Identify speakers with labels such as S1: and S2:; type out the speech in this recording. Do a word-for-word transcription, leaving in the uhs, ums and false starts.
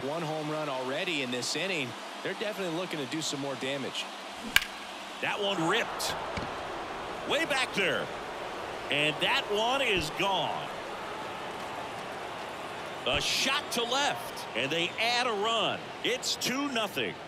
S1: one home run already in this inning. They're definitely looking to do some more damage.
S2: That one ripped way back there, and that one is gone. A shot to left, and they add a run. It's two nothing.